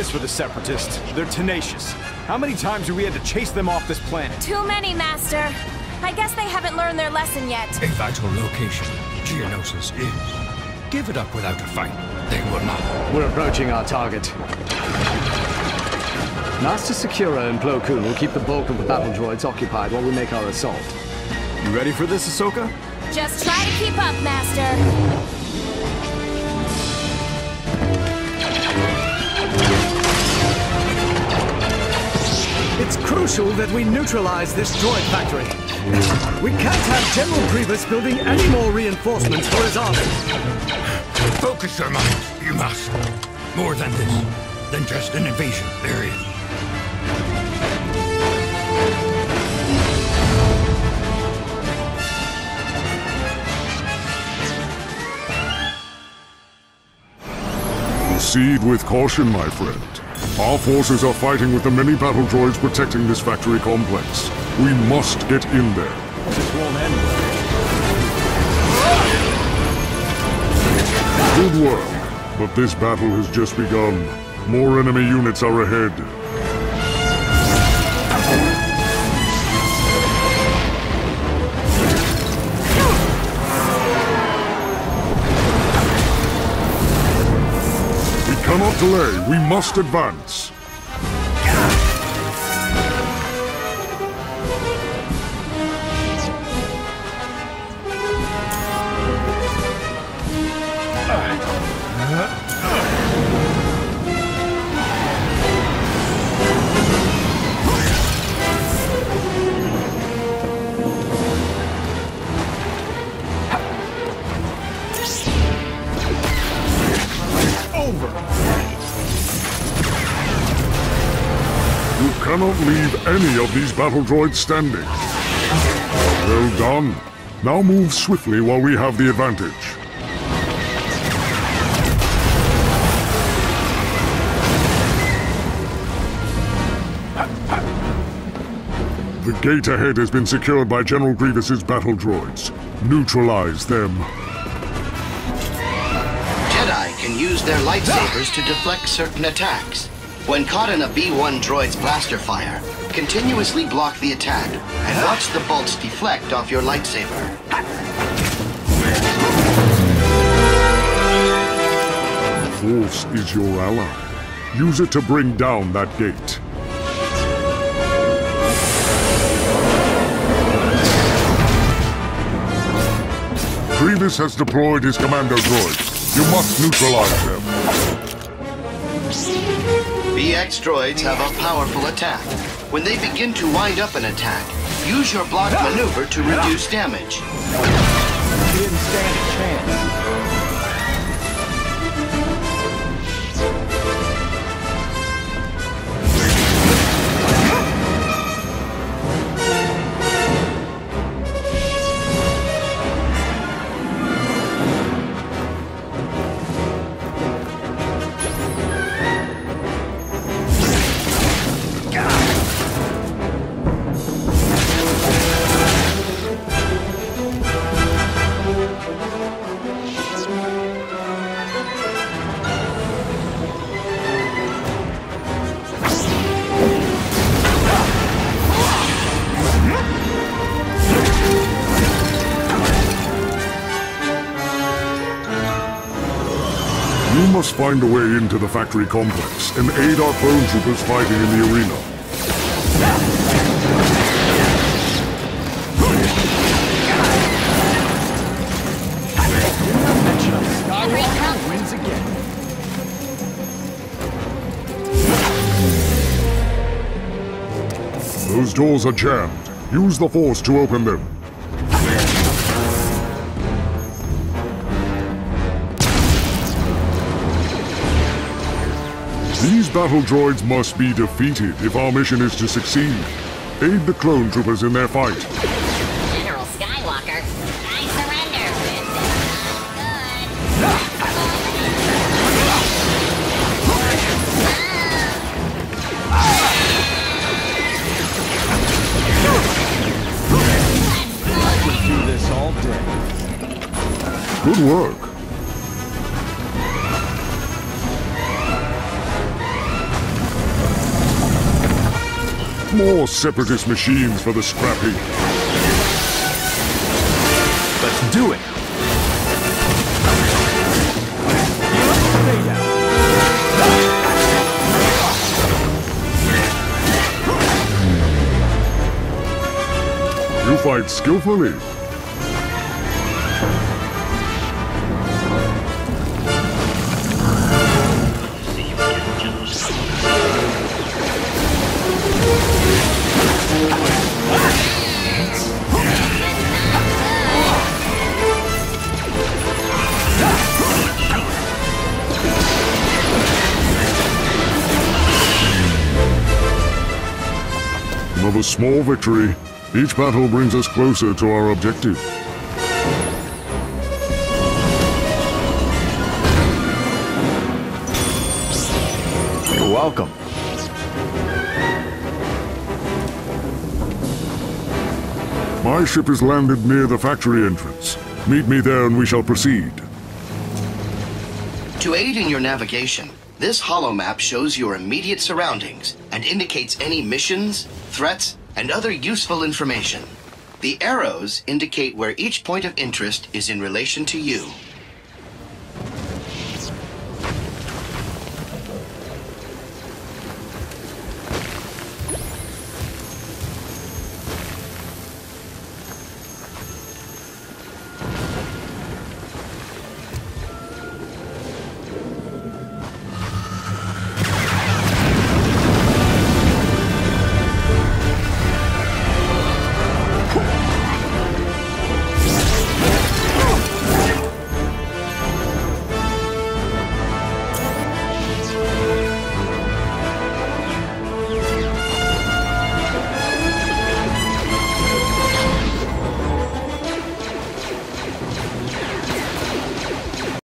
this for the Separatists. They're tenacious. How many times have we had to chase them off this planet? Too many, Master. I guess they haven't learned their lesson yet. A vital location, Geonosis is. Give it up without a fight. They will not. We're approaching our target. Master Secura and Plo Koon will keep the bulk of the battle droids occupied while we make our assault. You ready for this, Ahsoka? Just try to keep up, Master. It's crucial that we neutralize this droid factory. We can't have General Grievous building any more reinforcements for his army. Focus your mind. You must. More than this. Than just an invasion. Period. Proceed with caution, my friend. Our forces are fighting with the many battle droids protecting this factory complex. We must get in there. This won't end well. Good work, but this battle has just begun. More enemy units are ahead. We cannot delay. We must advance. You cannot leave any of these battle droids standing. Well done. Now move swiftly while we have the advantage. The gate ahead has been secured by General Grievous's battle droids. Neutralize them. Jedi can use their lightsabers to deflect certain attacks. When caught in a B-1 droid's blaster fire, continuously block the attack and watch the bolts deflect off your lightsaber. The Force is your ally. Use it to bring down that gate. Grievous has deployed his commando droids. You must neutralize them. BX droids have a powerful attack. When they begin to wind up an attack, use your block maneuver to reduce damage. He didn't stand a chance. We must find a way into the factory complex and aid our clone troopers fighting in the arena. Skywalker wins again. Those doors are jammed. Use the Force to open them. These battle droids must be defeated if our mission is to succeed. Aid the clone troopers in their fight. General Skywalker, I surrender. This is not I could do this all day. Good work. More separatist machines for the scrap heap. Let's do it. You fight skillfully. Another small victory. Each battle brings us closer to our objective. You're welcome. My ship is landed near the factory entrance. Meet me there and we shall proceed. To aid in your navigation, this holomap shows your immediate surroundings and indicates any missions, threats, and other useful information. The arrows indicate where each point of interest is in relation to you.